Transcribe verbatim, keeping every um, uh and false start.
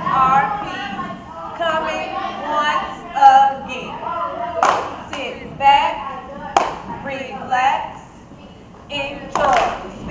R P coming once again. Sit back, relax, enjoy.